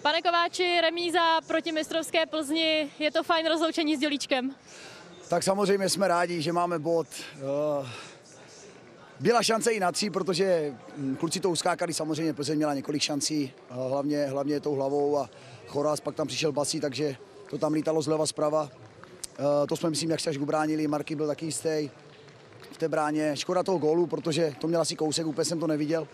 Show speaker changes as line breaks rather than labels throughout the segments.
Pane Kováči, remíza proti mistrovské Plzni, je to fajn rozloučení s Dělíčkem?
Tak samozřejmě jsme rádi, že máme bod. Byla šance i na 3, protože kluci to uskákali, samozřejmě Plzeň měla několik šancí, hlavně tou hlavou a Choraz, pak tam přišel Basí, takže to tam lítalo zleva zprava. To jsme, myslím, jak se až ubránili, Marky byl taky jistý v té bráně. Škoda toho gólu, protože to měl asi kousek, úplně jsem to neviděl.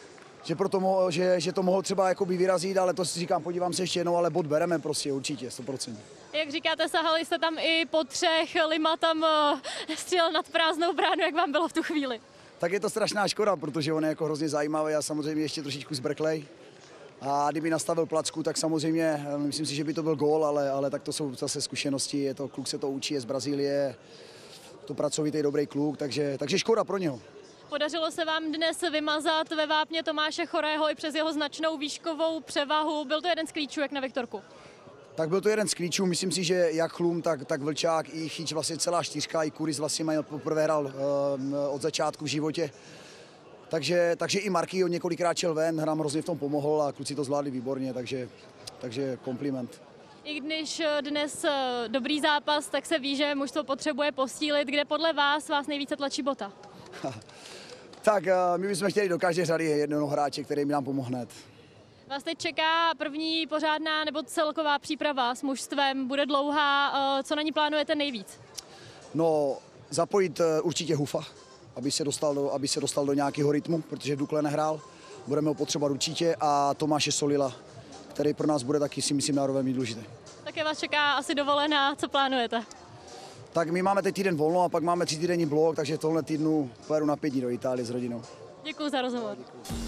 Že to mohlo třeba jakoby vyrazit, ale to si říkám, podívám se ještě jednou, ale bod bereme prostě určitě, 100%.
Jak říkáte, sahali jste tam i po 3, Lima tam střelil nad prázdnou bránu, jak vám bylo v tu chvíli?
Tak je to strašná škoda, protože on je jako hrozně zajímavý a samozřejmě ještě trošičku zbrklej. A kdyby nastavil placku, tak samozřejmě, myslím si, že by to byl gól, ale tak to jsou zase zkušenosti, kluk se to učí, je z Brazílie, to pracovitý, dobrý kluk, takže škoda pro něho.
Podařilo se vám dnes vymazat ve vápně Tomáše Chorého i přes jeho značnou výškovou převahu. Byl to jeden z klíčů, jak na Viktorku?
Tak byl to jeden z klíčů, myslím si, že jak Chlum, tak Vlčák i Chyč, vlastně celá 4 i Kuris vlastně mají poprvé hrál od začátku v životě. Takže i Marky on několikrát šel ven, nám hrozně v tom pomohl a kluci to zvládli výborně, takže kompliment.
I když dnes dobrý zápas, tak se ví, že mužstvo potřebuje posílit. Kde podle vás nejvíce tlačí bota?
Tak my bychom chtěli do každé řady jednoho hráče, který mi nám pomohne.
Vás teď čeká první pořádná nebo celková příprava s mužstvem, bude dlouhá. Co na ní plánujete nejvíc?
No, zapojit určitě Hufa, aby se dostal do nějakého rytmu, protože v Dukle nehrál. Budeme ho potřebovat určitě a Tomáše Solila, který pro nás bude taky, si myslím, národem důležitý.
Také vás čeká asi dovolená, co plánujete?
Tak my máme teď týden volno a pak máme 3týdenní blok, takže tohle týdnu pojedu na 5 dní do Itálie s rodinou.
Děkuji za rozhovor. Děkuji.